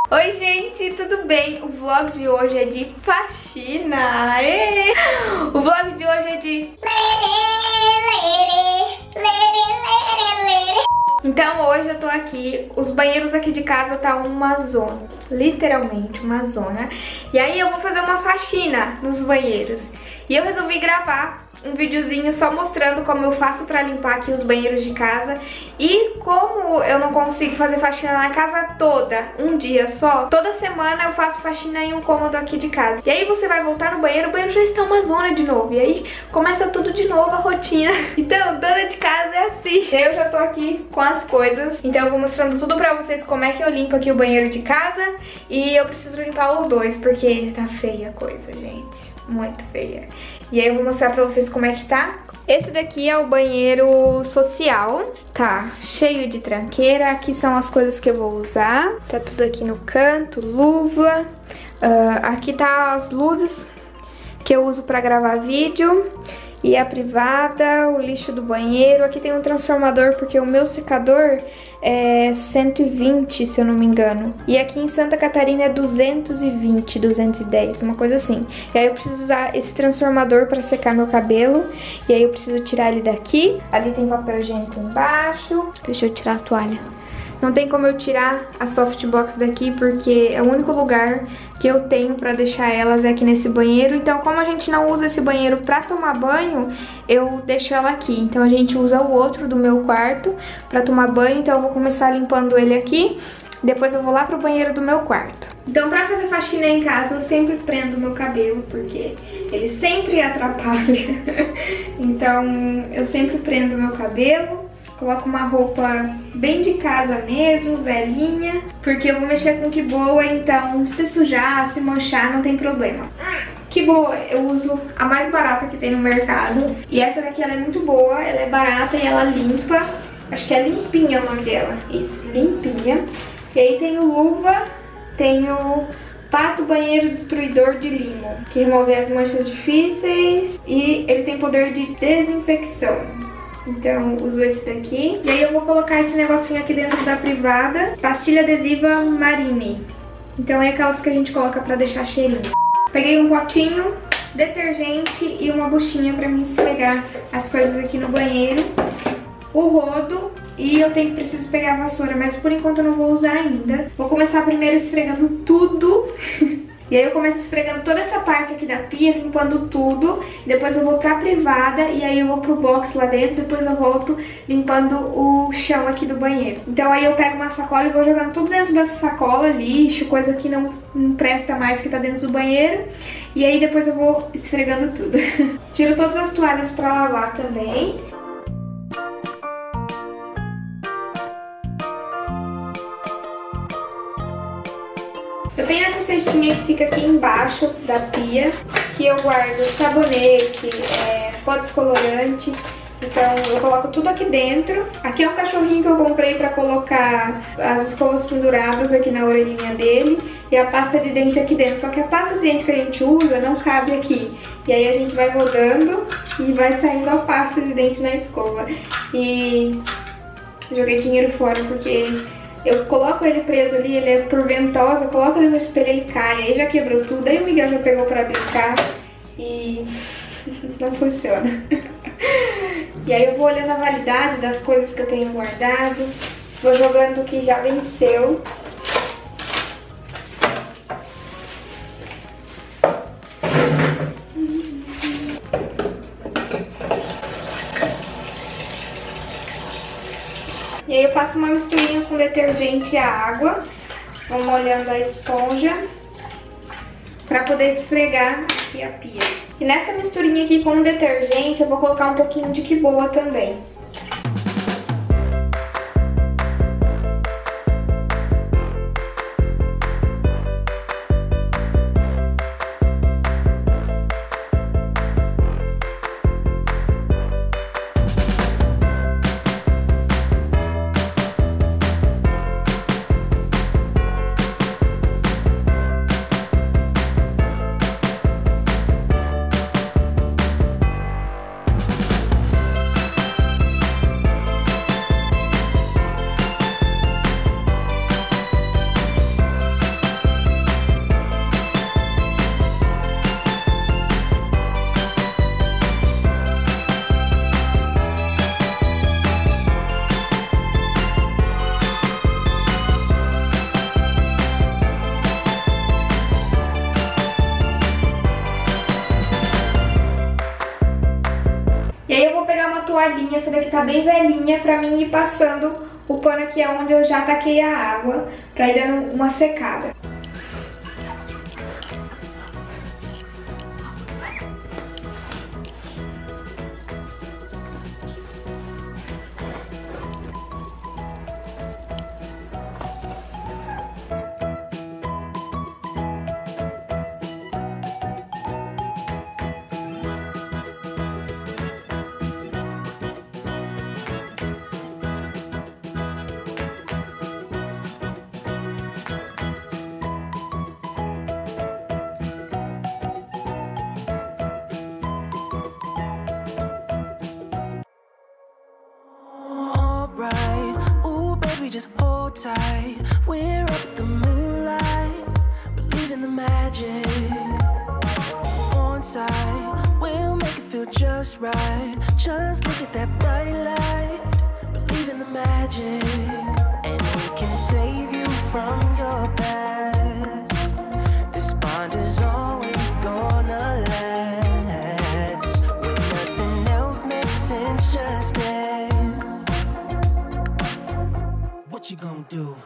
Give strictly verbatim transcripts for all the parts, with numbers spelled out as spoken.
Oi gente, tudo bem? O vlog de hoje é de faxina. Êêê! O vlog de hoje é de... Então hoje eu tô aqui, os banheiros aqui de casa tá uma zona, literalmente uma zona. E aí eu vou fazer uma faxina nos banheiros. E eu resolvi gravar um videozinho só mostrando como eu faço pra limpar aqui os banheiros de casa. E como eu não consigo fazer faxina na casa toda, um dia só, toda semana eu faço faxina em um cômodo aqui de casa. E aí você vai voltar no banheiro, o banheiro já está uma zona de novo. E aí começa tudo de novo, a rotina. Então, dona de casa é assim. Eu já tô aqui com as coisas, então eu vou mostrando tudo pra vocês como é que eu limpo aqui o banheiro de casa. E eu preciso limpar os dois, porque tá feia a coisa, gente. Muito feia. E aí eu vou mostrar pra vocês como é que tá. Esse daqui é o banheiro social. Tá cheio de tranqueira. Aqui são as coisas que eu vou usar. Tá tudo aqui no canto, luva. Uh, aqui tá as luzes que eu uso pra gravar vídeo. E a privada, o lixo do banheiro. Aqui tem um transformador porque o meu secador é cento e vinte, se eu não me engano. E aqui em Santa Catarina é duzentos e vinte, duzentos e dez, uma coisa assim. E aí eu preciso usar esse transformador para secar meu cabelo. E aí eu preciso tirar ele daqui. Ali tem papel higiênico embaixo. Deixa eu tirar a toalha. Não tem como eu tirar a softbox daqui porque é o único lugar que eu tenho pra deixar elas é aqui nesse banheiro. Então, como a gente não usa esse banheiro pra tomar banho, eu deixo ela aqui. Então, a gente usa o outro do meu quarto pra tomar banho. Então, eu vou começar limpando ele aqui. Depois eu vou lá pro banheiro do meu quarto. Então, pra fazer faxina em casa, eu sempre prendo o meu cabelo, porque ele sempre atrapalha. Então, eu sempre prendo o meu cabelo. Coloco uma roupa bem de casa mesmo, velhinha, porque eu vou mexer com que boa, então se sujar, se manchar, não tem problema. Que boa, eu uso a mais barata que tem no mercado. E essa daqui ela é muito boa, ela é barata e ela limpa. Acho que é Limpinha o nome dela. Isso, Limpinha. E aí tem o luva, tem o Pato Banheiro Destruidor de Limo, que remove as manchas difíceis e ele tem poder de desinfecção. Então, uso esse daqui. E aí eu vou colocar esse negocinho aqui dentro da privada. Pastilha adesiva Marine. Então é aquelas que a gente coloca pra deixar cheirinho. Peguei um potinho, detergente e uma buchinha pra me esfregar as coisas aqui no banheiro. O rodo. E eu tenho, preciso pegar a vassoura, mas por enquanto eu não vou usar ainda. Vou começar primeiro esfregando tudo. E aí eu começo esfregando toda essa parte aqui da pia, limpando tudo. Depois eu vou pra privada e aí eu vou pro box lá dentro. Depois eu volto limpando o chão aqui do banheiro. Então aí eu pego uma sacola e vou jogando tudo dentro dessa sacola, lixo, coisa que não, não presta mais que tá dentro do banheiro. E aí depois eu vou esfregando tudo. Tiro todas as toalhas pra lavar também. Eu tenho essa cestinha que fica aqui embaixo da pia, que eu guardo sabonete, é, pó descolorante. Então eu coloco tudo aqui dentro. Aqui é um cachorrinho que eu comprei pra colocar as escovas penduradas aqui na orelhinha dele. E a pasta de dente aqui dentro. Só que a pasta de dente que a gente usa não cabe aqui. E aí a gente vai rodando e vai saindo a pasta de dente na escova. E joguei dinheiro fora porque... eu coloco ele preso ali, ele é por ventosa, eu coloco ele no espelho, ele cai, aí já quebrou tudo, aí o Miguel já pegou pra brincar e não funciona. E aí eu vou olhando a validade das coisas que eu tenho guardado, vou jogando o que já venceu. E aí eu faço uma misturinha com detergente e a água, vou molhando a esponja pra poder esfregar aqui a pia. E nessa misturinha aqui com o detergente eu vou colocar um pouquinho de que boa também. que essa daqui tá bem velhinha pra mim ir passando o pano aqui onde eu já taquei a água, pra ir dando uma secada. Just hold tight, we're up at the moonlight, believe in the magic. On side, we'll make it feel just right. Just look at that bright light, believe in the magic. And we can save you from your past. This bond is always gonna last. When nothing else makes sense, just dance. What you gonna do?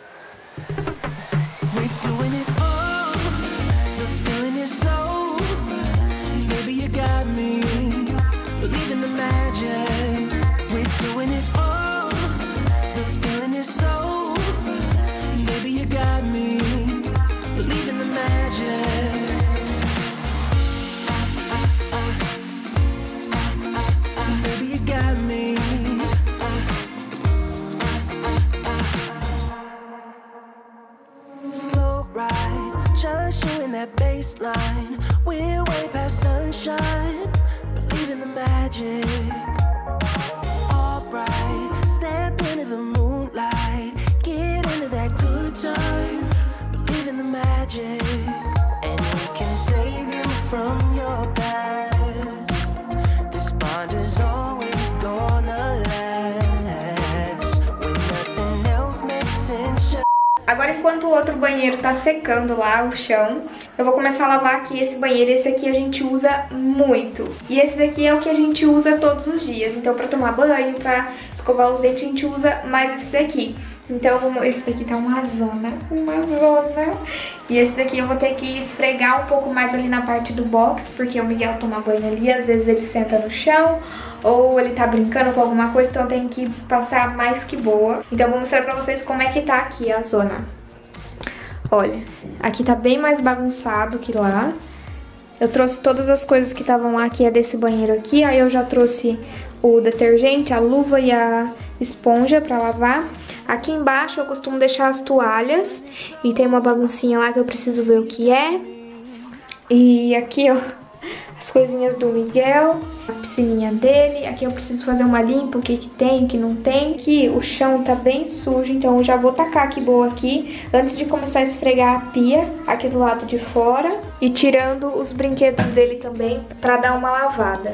We're doing it all. The feeling is so. Maybe you got me. Believe in the magic. We're doing it all. The feeling is so. Maybe you got me. Believe in the magic. Maybe you got me. Just you in that baseline. We're way past sunshine. Believe in the magic. Alright, step into the moonlight. Get into that good time. Believe in the magic. And we can save you from your past. This bond is always gonna last. When nothing else makes sense. Just Agora, enquanto o outro banheiro tá secando lá o chão, eu vou começar a lavar aqui esse banheiro. Esse aqui a gente usa muito. E esse daqui é o que a gente usa todos os dias. Então, pra tomar banho, pra escovar os dentes, a gente usa mais esse daqui. Então, esse daqui tá uma zona, uma zona. E esse daqui eu vou ter que esfregar um pouco mais ali na parte do box, porque o Miguel toma banho ali, às vezes ele senta no chão, ou ele tá brincando com alguma coisa, então eu tenho que passar mais que boa. Então eu vou mostrar pra vocês como é que tá aqui a zona. Olha, aqui tá bem mais bagunçado que lá. Eu trouxe todas as coisas que estavam lá, que é desse banheiro aqui. Aí eu já trouxe o detergente, a luva e a esponja pra lavar. Aqui embaixo eu costumo deixar as toalhas. E tem uma baguncinha lá que eu preciso ver o que é. E aqui, ó, as coisinhas do Miguel, a piscininha dele. Aqui eu preciso fazer uma limpa, o que que tem, o que não tem. Aqui o chão tá bem sujo, então eu já vou tacar aqui boa aqui, antes de começar a esfregar a pia, aqui do lado de fora. E tirando os brinquedos dele também, pra dar uma lavada.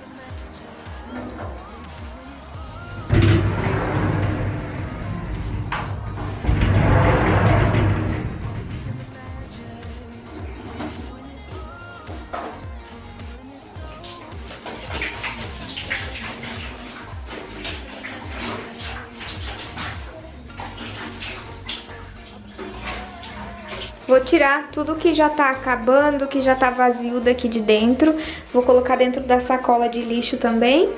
Vou tirar tudo que já tá acabando, que já tá vazio daqui de dentro. Vou colocar dentro da sacola de lixo também.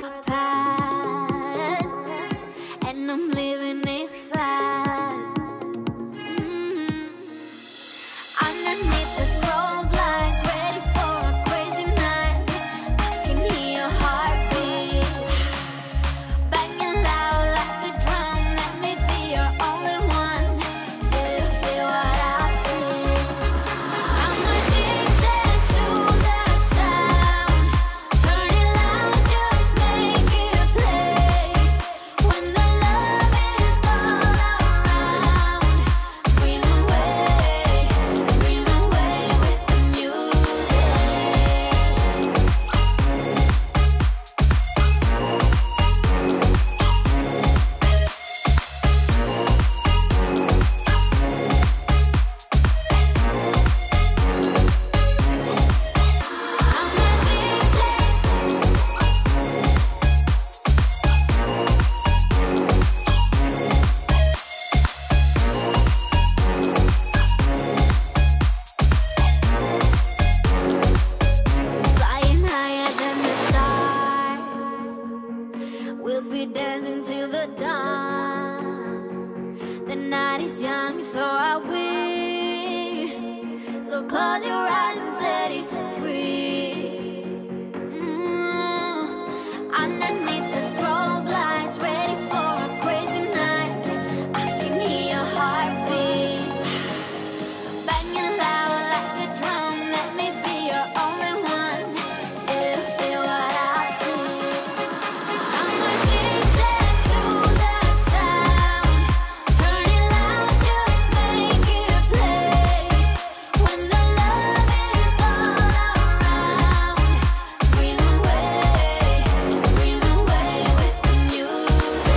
night is young, so are we. So close your eyes and set it free. Mm. Underneath the strobe lights, ready for a crazy night. I can hear your heartbeat banging loud like a drum. Let me be your only one. You feel what I feel. I'm addicted to the sound. Turn it loud, just make it play. When the love is all around, dream away, dream away with the music.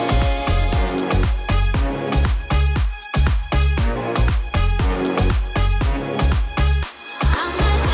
I'm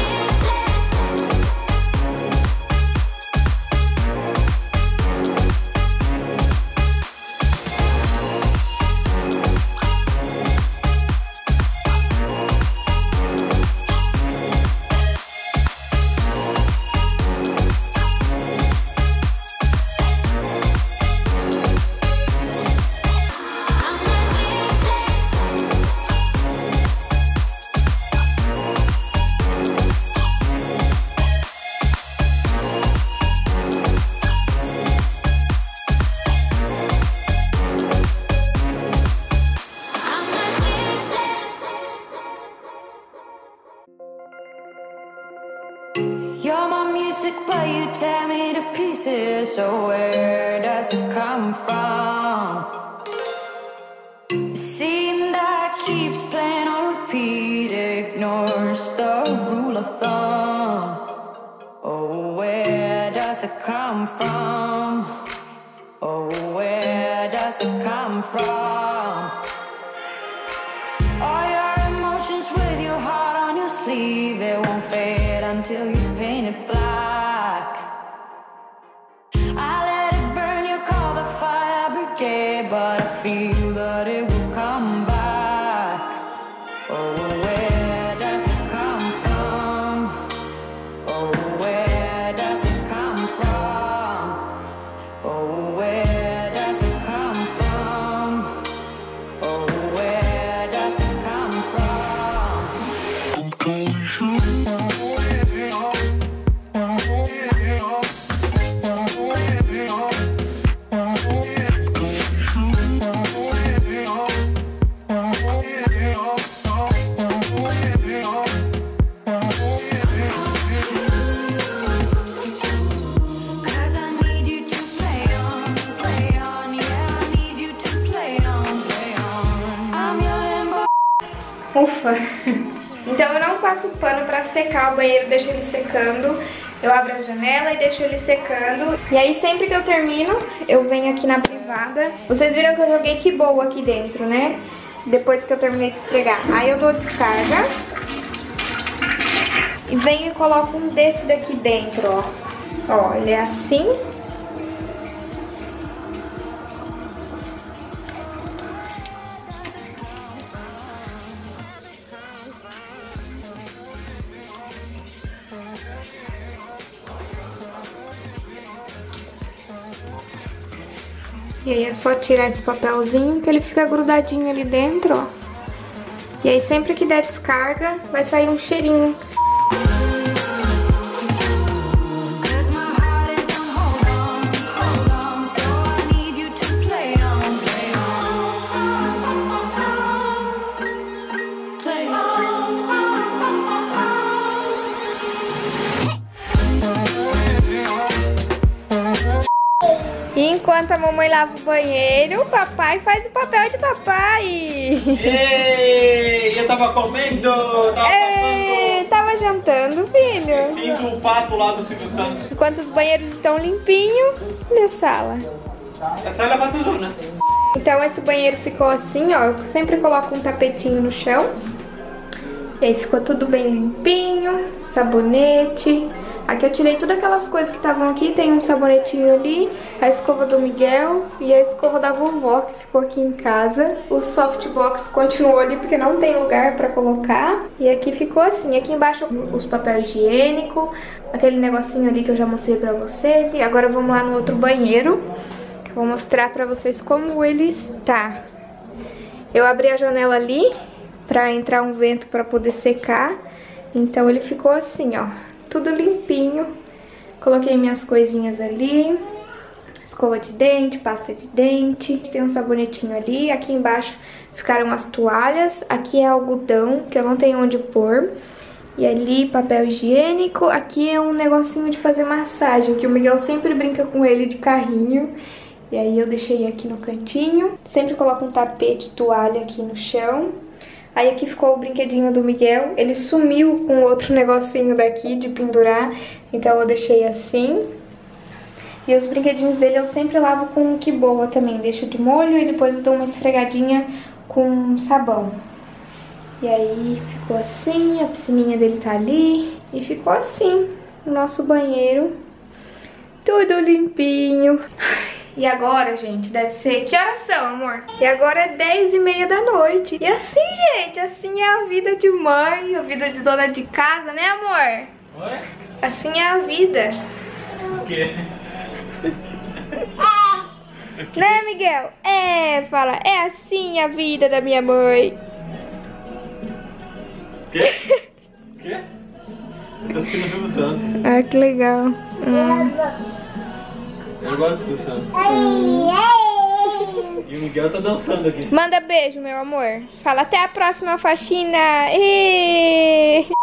You're my music, but you tear me to pieces. So where does it come from? The scene that keeps playing on repeat ignores the rule of thumb. Oh, where does it come from? Oh, where does it come from? All your emotions with your heart on your sleeve, it won't fade until you paint it black. I let it burn, you call the fire brigade, but I feel that it will come back. Oh, where does it come from? Oh, where does it come from? Oh, where does it come from? Oh, where does it come Cause I need you to play on, play on, yeah, I need you to play on, play on. I'm your limbo. Ufa! Então eu não passo pano pra secar o banheiro, deixo ele secando. Eu abro as janelas e deixo ele secando. E aí sempre que eu termino, eu venho aqui na privada. Vocês viram que eu joguei que boa aqui dentro, né? Depois que eu terminei de esfregar. Aí eu dou descarga. E venho e coloco um desse daqui dentro, ó. Ó, ele é assim. E aí é só tirar esse papelzinho que ele fica grudadinho ali dentro, ó. E aí sempre que der descarga, vai sair um cheirinho. Cause my heart is on hold on, hold on. So I need you to play on, play on, play E enquanto a mamãe lava o banheiro, o papai faz o papel de papai. Ei, eu tava comendo, tava Ei, tava jantando, filho. vestindo o pato lá do Silvio Santos. Enquanto os banheiros estão limpinhos, olha a sala. A sala é vazuzona. Então esse banheiro ficou assim, ó. Eu sempre coloco um tapetinho no chão. E aí ficou tudo bem limpinho, sabonete. Aqui eu tirei todas aquelas coisas que estavam aqui. Tem um sabonetinho ali, a escova do Miguel e a escova da vovó que ficou aqui em casa. O softbox continuou ali porque não tem lugar pra colocar. E aqui ficou assim. Aqui embaixo os papéis higiênicos, aquele negocinho ali que eu já mostrei pra vocês. E agora vamos lá no outro banheiro. Vou mostrar pra vocês como ele está. Eu abri a janela ali pra entrar um vento pra poder secar. Então ele ficou assim, ó, tudo limpinho. Coloquei minhas coisinhas ali. Escova de dente, pasta de dente. Tem um sabonetinho ali. Aqui embaixo ficaram as toalhas. Aqui é algodão, que eu não tenho onde pôr. E ali papel higiênico. Aqui é um negocinho de fazer massagem, que o Miguel sempre brinca com ele de carrinho. E aí eu deixei aqui no cantinho. Sempre coloco um tapete, toalha aqui no chão. Aí aqui ficou o brinquedinho do Miguel. Ele sumiu com outro negocinho daqui de pendurar. Então eu deixei assim. E os brinquedinhos dele eu sempre lavo com que boa também. Deixo de molho e depois eu dou uma esfregadinha com sabão. E aí ficou assim, a piscininha dele tá ali. E ficou assim o nosso banheiro. Tudo limpinho. E agora, gente, deve ser... Que horas são, amor? E agora é dez e meia da noite. E assim, gente, assim é a vida de mãe, a vida de dona de casa, né, amor? Oi? Assim é a vida. O quê? Né, Miguel? É, fala, é assim a vida da minha mãe. O quê? O quê? Eu tô assistindo o Silvio Santos. Ah, que legal. Hum. Eu gosto do Silvio Santos. E o Miguel tá dançando aqui. Manda beijo, meu amor. Fala, até a próxima faxina. Ê!